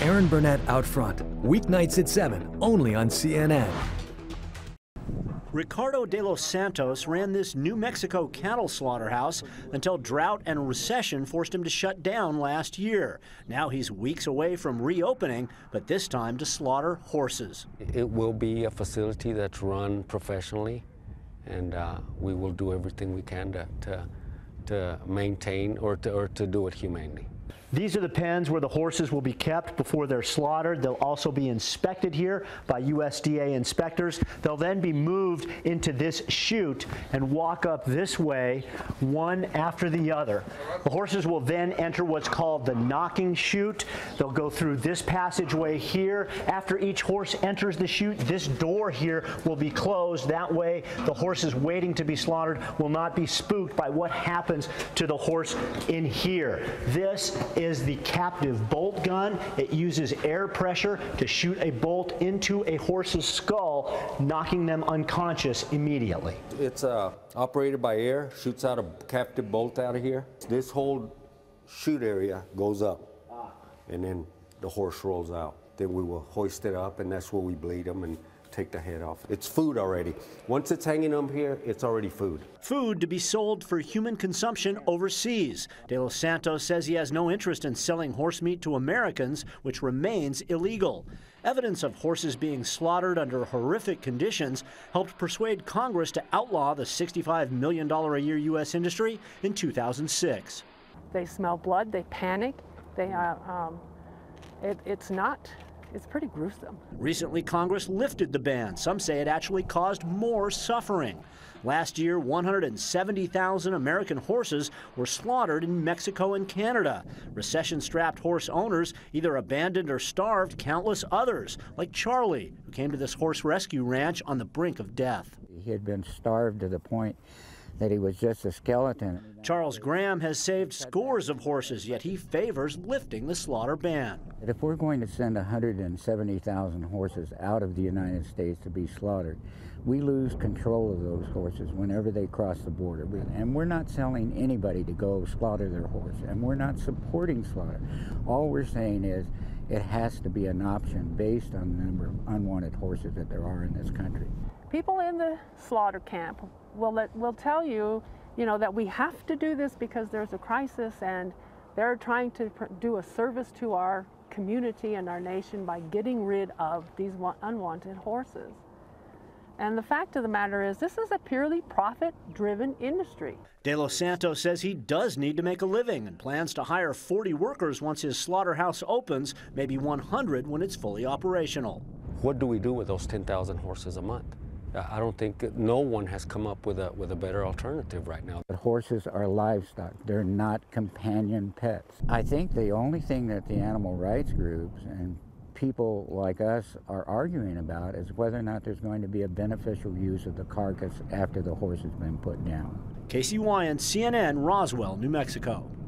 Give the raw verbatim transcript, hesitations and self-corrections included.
Aaron Burnett Out Front, weeknights at seven, only on C N N. Ricardo de los Santos ran this New Mexico cattle slaughterhouse until drought and recession forced him to shut down last year. Now he's weeks away from reopening, but this time to slaughter horses. It will be a facility that's run professionally, and uh, we will do everything we can to, to, to maintain or to, or to do it humanely. These are the pens where the horses will be kept before they're slaughtered. They'll also be inspected here by U S D A inspectors. They'll then be moved into this chute and walk up this way, one after the other. The horses will then enter what's called the knocking chute. They'll go through this passageway here. After each horse enters the chute, this door here will be closed. That way, the horses waiting to be slaughtered will not be spooked by what happens to the horse in here. This is is the captive bolt gun. It uses air pressure to shoot a bolt into a horse's skull, knocking them unconscious immediately. It's uh, operated by air, shoots out a captive bolt out of here. This whole chute area goes up, ah. and then the horse rolls out. Then we will hoist it up, and that's where we bleed them and take the head off. It's food already. Once it's hanging up here, it's already food. Food to be sold for human consumption overseas. De los Santos says he has no interest in selling horse meat to Americans, which remains illegal. Evidence of horses being slaughtered under horrific conditions helped persuade Congress to outlaw the sixty-five million dollars a year U S industry in two thousand six. They smell blood, they panic, they, uh, um, it, it's not It's pretty gruesome. Recently, Congress lifted the ban. Some say it actually caused more suffering. Last year, one hundred seventy thousand American horses were slaughtered in Mexico and Canada. Recession-strapped horse owners either abandoned or starved countless others, like Charlie, who came to this horse rescue ranch on the brink of death. He had been starved to the point that he was just a skeleton. Charles Graham has saved scores of horses, yet he favors lifting the slaughter ban. If we're going to send one hundred seventy thousand horses out of the United States to be slaughtered, we lose control of those horses whenever they cross the border. And we're not selling anybody to go slaughter their horse, and we're not supporting slaughter. All we're saying is it has to be an option based on the number of unwanted horses that there are in this country. People in the slaughter camp will, let, will tell you, you know, that we have to do this because there's a crisis, and they're trying to do a service to our community and our nation by getting rid of these unwanted horses. And the fact of the matter is, this is a purely profit-driven industry. De los Santos says he does need to make a living and plans to hire forty workers once his slaughterhouse opens, maybe one hundred when it's fully operational. What do we do with those ten thousand horses a month? I don't think no one has come up with a, with a better alternative right now. But horses are livestock. They're not companion pets. I think the only thing that the animal rights groups and people like us are arguing about is whether or not there's going to be a beneficial use of the carcass after the horse has been put down. Casey Wyand, C N N, Roswell, New Mexico.